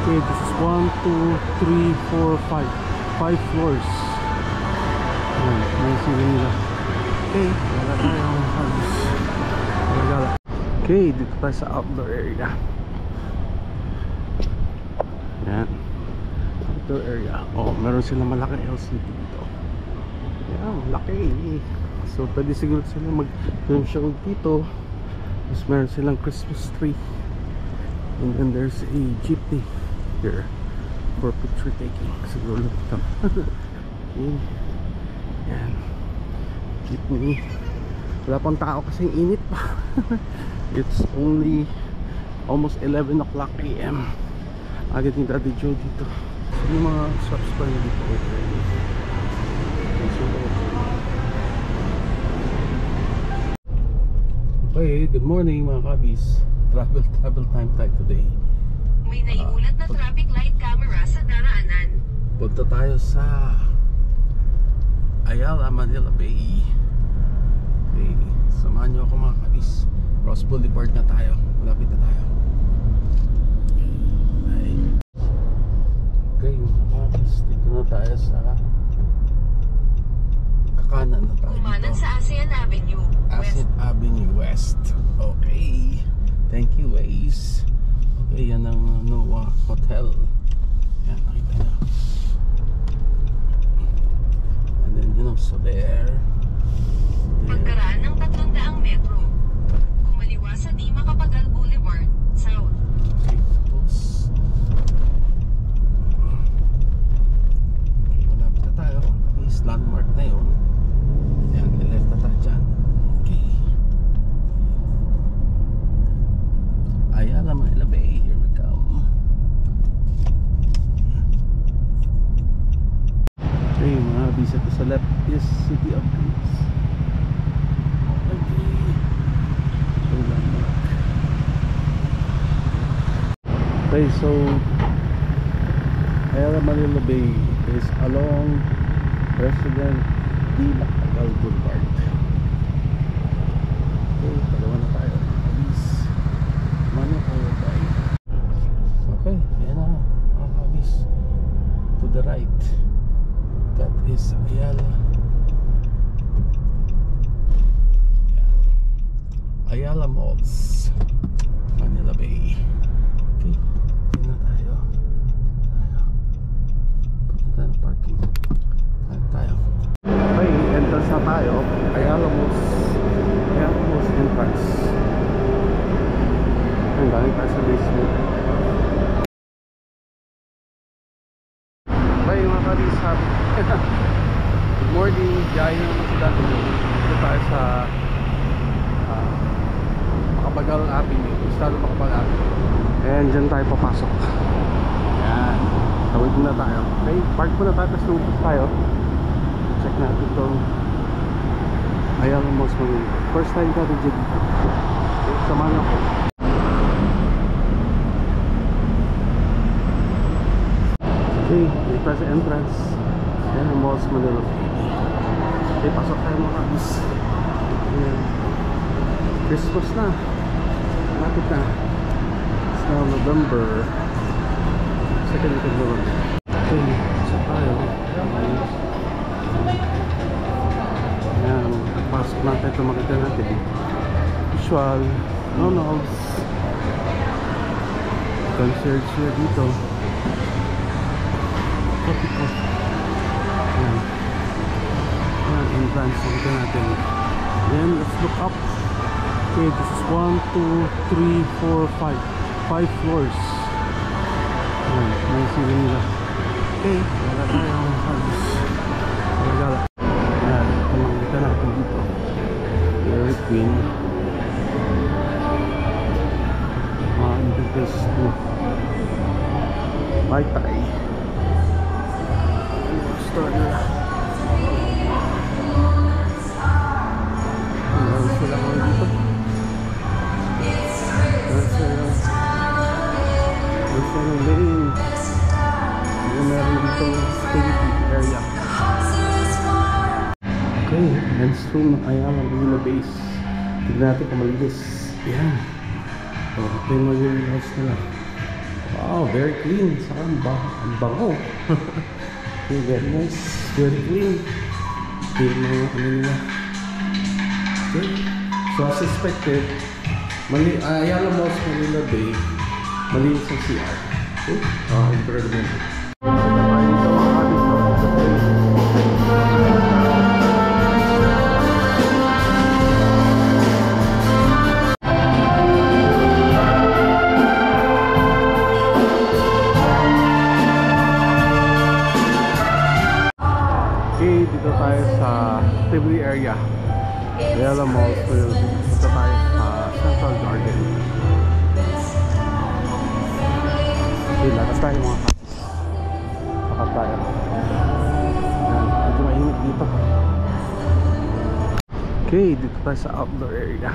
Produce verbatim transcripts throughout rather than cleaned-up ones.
Okay, this is one, two, three, four, five. Five floors. Ayan, may sila nila. Okay, wala tayo. Wala. Okay, dito tayo sa outdoor area. Ayan, outdoor area. Oh, meron silang malaking L C D dito. Ayan, laki. So, pwede siguro sila mag-film show dito. Tapos meron silang Christmas tree. And then there's a jeepney here for picture taking. Siguro lang ito. Okay. Ayan, jeepney. Wala pang tao kasi init pa. It's only almost eleven o'clock A M Agad ni Daddy Joe dito. So, yung mga shops pa rin dito. Okay, good morning mga kabis. Travel travel time tayo today. May naiulat na traffic light camera sa daraanan. Punta tayo sa Ayala, Manila Bay. Okay, samahan nyo ako mga kabis. Cross Boulevard na tayo. Malapit na tayo. Okay, okay mga kabis, dito na tayo sa kakanan na tayo Kumanan dito sa ASEAN Avenue ASEAN West. Avenue West. Okay, thank you Waze. Okay, yan ang Noah Hotel. Yan, nakita nyo. And then you know, so there. Pagkaraan ng tatlong daang metro, kumaliwa sa Di Macapagal Boulevard, South. Okay, tapos okay, malapit na tayo. Is landmark na yun. Yan, nileft na tayo dyan. Okay, Ayala, Manila Bay. Here we come. Okay, mga bisa to sa left is City of Dreams. Okay, so landmark. Okay, so Ayala, Manila Bay is along President Di Macapagal Boulevard. Okay, dalawa na tayo. Kabis, mano tayo tayo. Okay, yan na mga kabis. To the right, that is Ayala. Ayala Malls, Manila Bay. Okay, yan na tayo. Tayo. Punta tayo ng parking. Tayo tayo. Okay, entrance na tayo. Ayala Malls. Ayala Malls entrance. Ang galing tayo sa basement. Okay mga kabisap. Good morning. Jaya naman sa dati. Dito tayo sa uh, Macapagal Avenue. Estado Macapagal Avenue. And dyan tayo papasok. Yan. Tawid na tayo. Okay, park muna tayo. Tapos lumabas tayo. Check natin itong Ayala Malls Manila. First time ka rin dyan dito. Okay, samahan ako. Okay, dito tayo sa entrance. Ayala Malls Manila. Okay, pasok tayo mga kabis. Ayan. Christmas na. Malapit na. It's now November. Second week of November. Okay, pasok tayo. Ayan, pasok natin ito, makita natin usual Ronald's concert siya dito. Coffee ko. Ayan, ayan, entrance, makita natin. Then let's look up. Okay, this is one, two, three, four, five. Five floors. Ayan, may sila nila. Okay, wala tayo. Wala gala. Ayan, pamangita natin dito. Dairy Queen. Mga interface to Mai Tai. Store nila. Ayan, sila mga dito. Ayan sila. Ayan sila lane. Ayan, meron dito activity area. Okay, men's room ng Ayala Manila Base. Tignan natin kung malinis. Ayan. So, ito yung mga house nila. Wow, very clean. Saka ang ba- ang bango. Okay, very nice. Very clean. Clean mga ano nila. Okay. So as expected, Mali uh, Ayala Malls, Manila Bay, malinis ang C R. Okay? Uh, incredible. Okay, dito tayo sa Tivoli area. Ayala Malls, dito tayo sa Central Garden. Okay, lakas tayo mga kapis. Lakas tayo. Yan, medyo mainit dito. Okay, dito tayo sa outdoor area.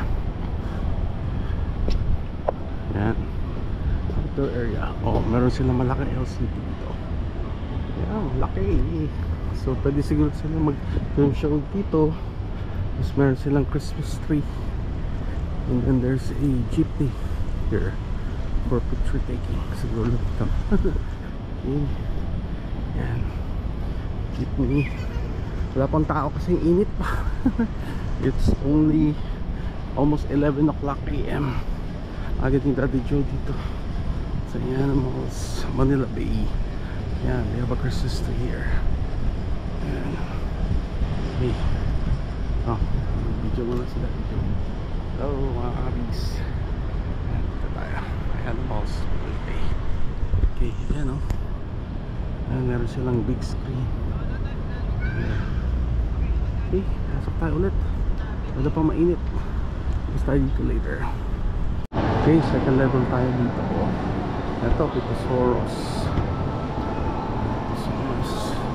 Yan, outdoor area. Oh, meron silang malaking L C D dito. Yan, laki. So pwede siguro sila mag-film show dito. Tapos meron silang Christmas tree. And then there's a jeepney here for picture taking. Siguro lang ito. Okay. Yan, jeepney. Wala pang tao kasi init pa. It's only almost eleven o'clock A M Agad ni Daddy Joe dito sa Ayala Malls, Manila Bay. Yan, they have a Christmas tree here. Yan. Okay. Oh, video muna si Daddy Joe. Hello mga kabis. Yan, dito tayo. Ayala Malls, Manila Bay. Okay, yan o. Yan, meron silang big screen. Yan. Okay, pasok tayo ulit. Wala pa mainit. Basta tayo dito later. Okay, second level tayo dito po. Ito, Pitosoros. Pitosoros.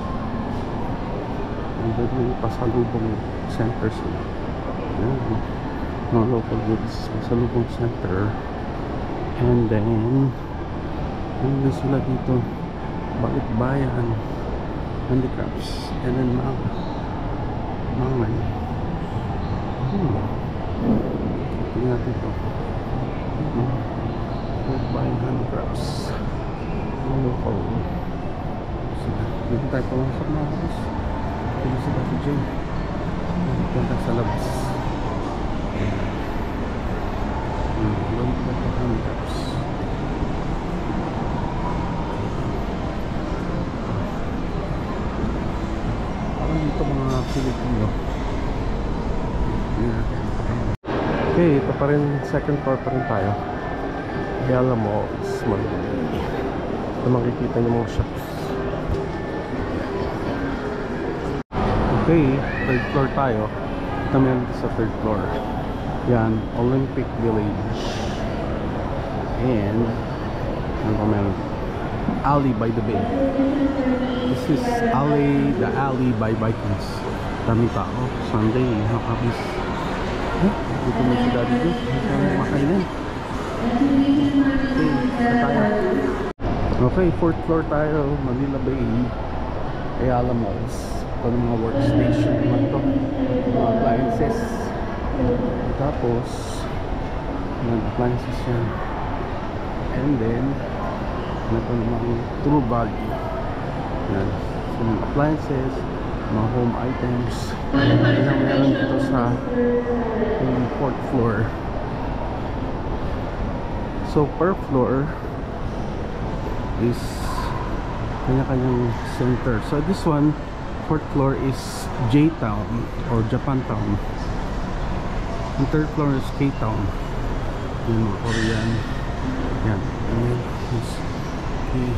And then may pasalubong center sila. Ayan, mga local goods, pasalubong center. And then ano din sila dito, Balikbayan, handicrafts. And then mga mangan. Hmm. Tingnan natin ito. Balikbayan handicrafts. Local. Dito tayo pumasok na guys. Dito si Daddy Joe. Dito tayo sa labas. Hmm. Balikbayan handicrafts. Dito mga Pilipino. Okay, ito pa rin, second floor pa rin tayo. Ayala Malls, Manila Bay. Ito makikita niyo mga shops. Okay, third floor tayo. Ito meron sa third floor. Yan, Olympic Village. And ano pa meron? Alley by the Bay. This is alley, the alley by Vikings. Dami tao. Sunday, nakabis. Eh, dito mo si Daddy Joe. Dito mo makainan. Okay, tayo. Okay, fourth floor tayo. Manila Bay, Ayala Malls. Ito ng mga workstation naman to. Mga appliances. Tapos, mga appliances yan. And then, ito namang True Value. Yan. So, mga appliances, mga home items. Yan ang meron dito sa yung fourth floor. So per floor is kanya-kanyang center. So this one, fourth floor is J-Town or Japantown. Yung third floor is K-Town. Yan mga Korean. Yan. Yan. Okay.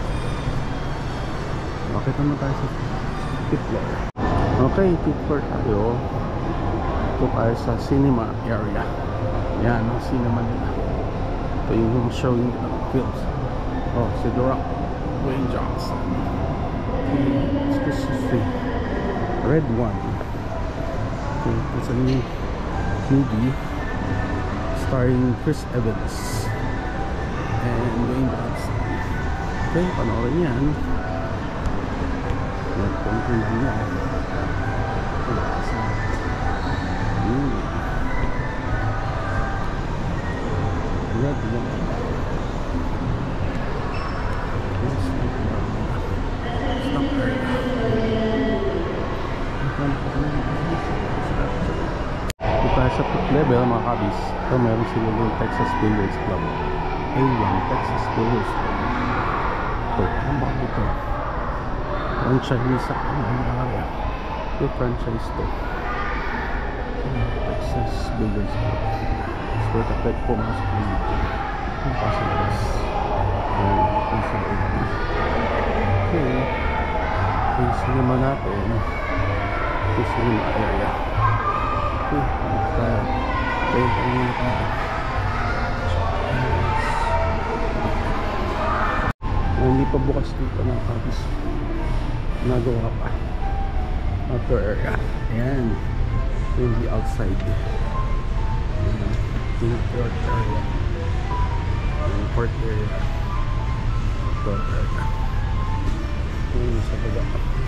Bakit naman tayo sa fifth floor? Okay, fifth floor tayo. Ito tayo sa cinema area. Yan, ang cinema nila. Ito yung showing ng films. Oh, si The Rock, Dwayne Johnson. Okay, it's Christmas tree. Red one. Okay, it's a new movie starring Chris Evans and Dwayne Johnson. Okay, panoorin yan. Nag-conclude niya. Hmm. Red one. level mga kabis. Ito meron sila yung Texas Billiards Club. Ayun, Texas Billiards Club. Ito, ano ba ito? Franchise sa ano area. Ito franchise to. Texas Billiards Club. So, tapet pumasok na dito. Yung passengers. Ayan, yung sa loob. Okay. Yung cinema natin. Yung cinema area. Okay. Kaya, kaya tayo na tayo. Hindi pa bukas dito ng kabis. Nagawa pa. Outdoor area. Ayan. Yung the outside. Ayan. Yung court area. Yung court area. Outdoor area. Ayan sa baga.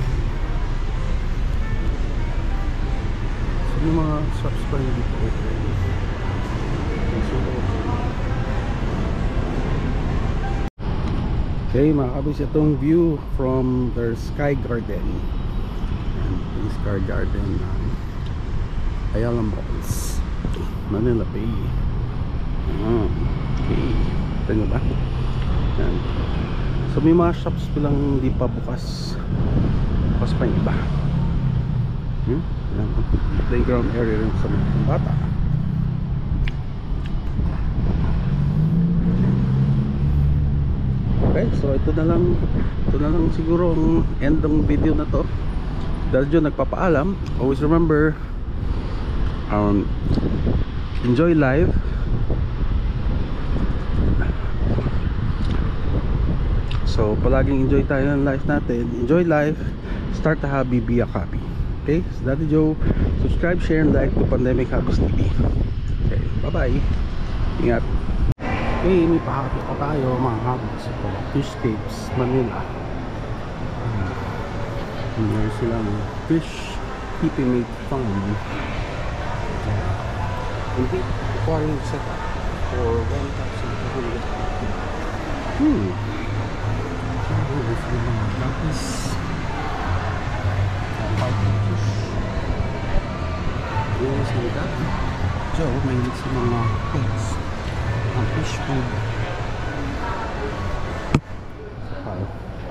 So yung mga shops pa yung dito. Okay mga kabis, itong view from their Sky Garden. Ayan, yung Sky Garden ng Ayala Malls, Manila Bay. Ayan, okay, ito nyo ba? Ayan. So may mga shops bilang hindi pa bukas. Bukas pa yung iba. Hmm? Ayan, playground area rin sa mga bata. Okay, so ito na lang ito na lang siguro ang end ng video na to. Dahil dyan nagpapaalam, always remember, um, enjoy life. So palaging enjoy tayo ng life natin. Enjoy life, start a hobby, be a hobby. Okay, so Daddy Joe, subscribe, share, and like to Pandemic Hobbies T V. Okay, bye bye, ingat. Okay, may pahati pa tayo mga habits. Ito, Fishcapes, Manila. Meron silang fish keeping mate farm. Hindi aquarium setup for one thousand two hundred. Hmm. Meron silang mga lapis. Fish. Meron sila dati. Joe, may hit sa mga pets. Ang fish food. Hi.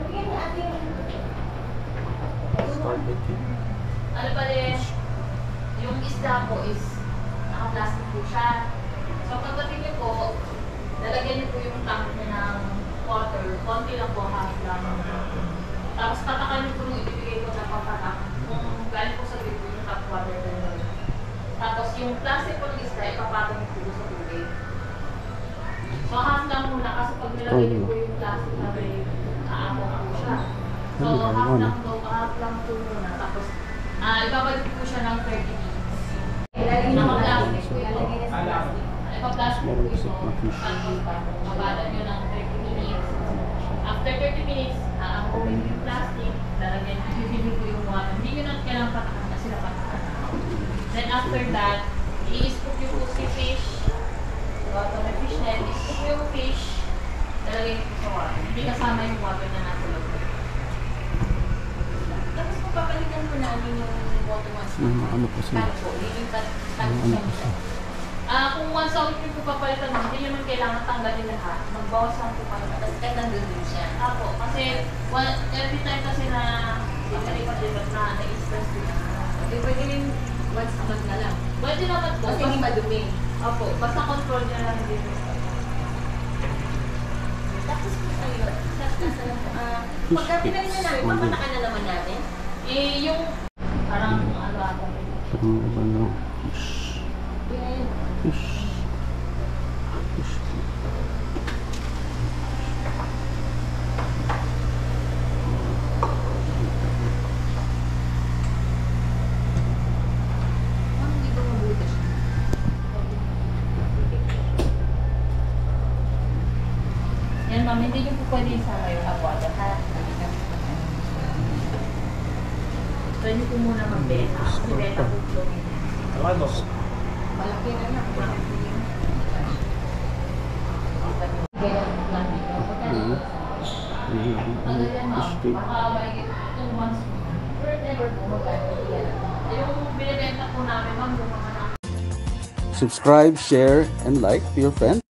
Start with you. Ano pa rin, yung isda po is naka-plastic po siya. So pagdating niyo po, lalagyan niyo po yung tank niya ng water. Konti lang po, half lang. Tapos patakan niyo po nung ibibigay ko na pampatak. Kung galing po sa bibig yung tap water na yun. Tapos yung plastic po ng isda, ipapatong niyo po sa tubig. So half lang muna kasi pag nilagay niyo po yung plastic na may aamok po siya. So half lang po, half lang po muna. Tapos uh, ibabalik po siya ng thirty minutes. Naka-plastic po ito. Naka-plastic po ito. Mabalan nyo ng thirty minutes. After thirty minutes, aamukin nyo yung plastic. Lalagyan nyo, bibili po yung water. Hindi nyo na kailangan patakan kasi napatakan. Then after that, i-scoop nyo po si fish. Water na fish net. I-scoop nyo yung fish. Lalagyan nyo po sa water. Hindi kasama yung water na nasa loob. Tapos kung papalitan po namin yung water once a week, Ano po siya? paano po? Lilipat Ano tapos po siya? Ah, kung once a week yung po papalitan mo, hindi naman kailangan tanggalin lahat. Magbawas lang po kayo. Tapos kahit nandun din siya. Apo, kasi one, every time kasi na lipat-lipat na na-stress din. Eh, pwede rin once a month na lang. Pwede naman po. Kasi hindi madumi. Apo, basta control niya lang din. Tapos po tayo, tapos na lang po. Ah, Fish pagka pinanin na cakes. namin, papatakan na naman natin. Eh, yung parang ano ako. Ang iba ng fish. Yan. Fish. Fish. Ma'am, hindi ba mabuti siya? Yan ma'am, hindi niyo po pwede isama yung abuada ha. Pwede po muna magbenta. Magbenta po po. Malaki na yan. Malaki yan. Kaya lang dito. Hmm. Ano yan ma'am? Fish cake. Baka may two months. Or never po magkano yan. Yung binibenta po namin ma'am, yung mga subscribe, share, and like to your friends.